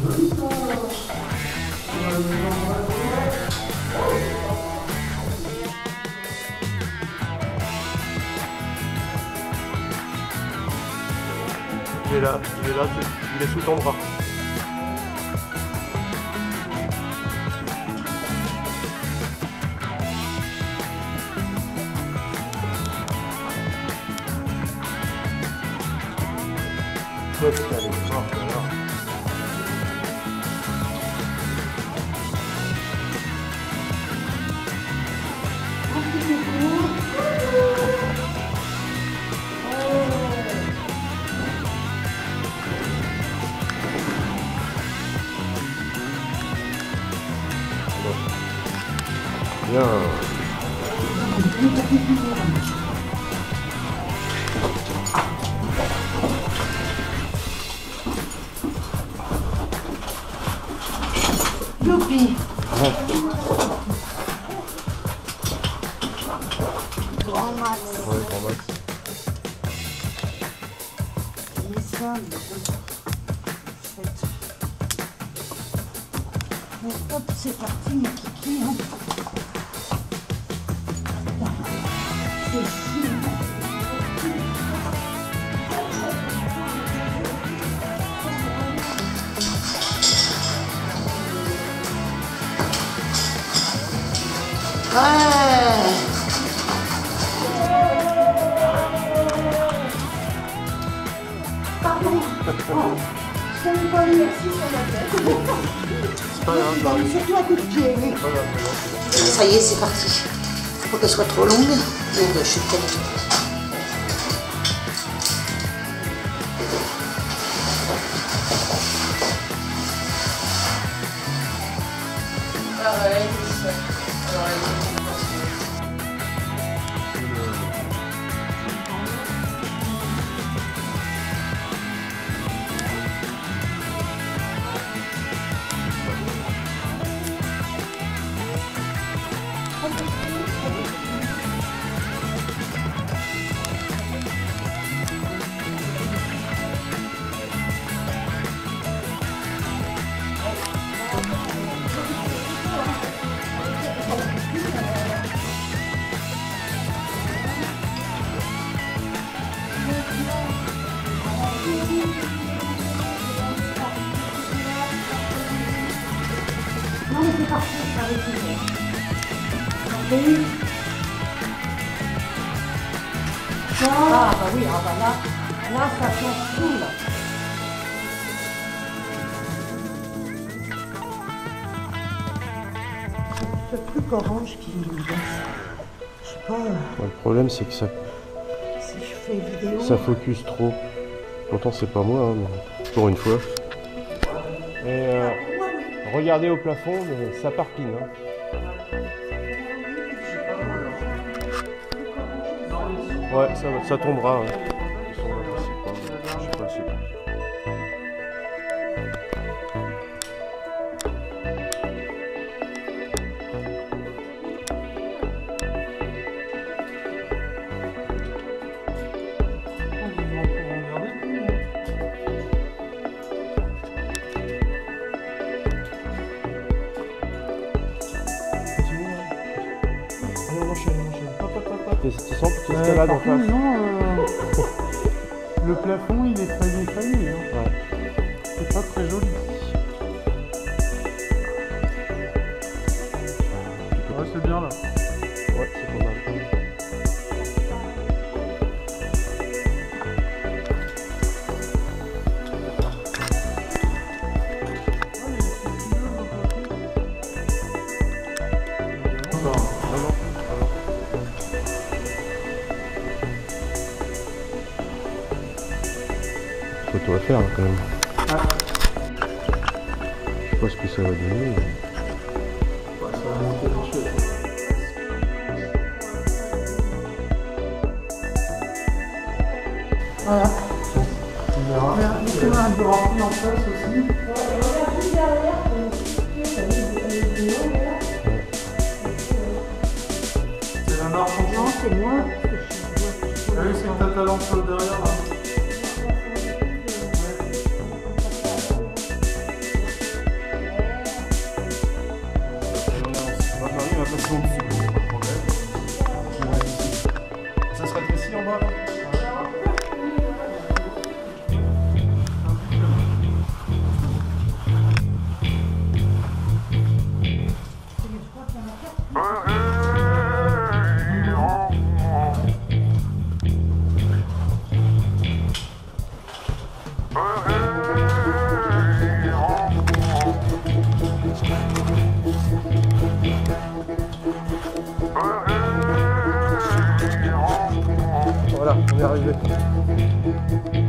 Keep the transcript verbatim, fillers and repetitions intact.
Il est là, il est là, il est sous ton bras. Qu'est-ce qu'elle est forte alors. Bien. Youpi. Ouais. Grand max. Ouais, grand max. Et ça, hop, c'est parti, mes kikis. Hein. C'est ici. Ouais. Pardon. Oh, je t'avais pas eu merci sur la tête. C'est pas grave, ça arrive. Surtout un coup de pied, oui. C'est pas grave, c'est bon. Ça y est, c'est parti. Faut pas qu'elle soit trop longue. Donc, je suis calée. Ah ouais, c'est ça. Alors, Non, mais c'est parti, ça va être bien. Ah, bah oui, ah, bah là, là, ça change tout, là. C'est plus qu'orange qui me laisse. Je sais pas, Ouais, le problème, c'est que ça, si je fais vidéo. ça focus trop. Pourtant, c'est pas moi, hein, mais pour une fois. Et euh, regardez au plafond, mais ça parpine. Hein. Ouais, ça, ça tombera. Hein. Je sais pas, je sais pas. Tu sens que tu escalades en face. Non, euh, le plafond il est failli, failli. Hein. Ouais. C'est pas très joli. Ouais, c'est bien là. Ouais, c'est pas mal. Non, non. Photo à faire quand même. Ah. Je sais pas ce que ça va donner. Mais... Ouais, ça va monter dans le cheveu. Voilà. On verra. Il y a un peu rempli en face aussi. C'est la marche en Non, c'est moi. Ah oui, c'est peut-être la lampe derrière là. On est arrivé.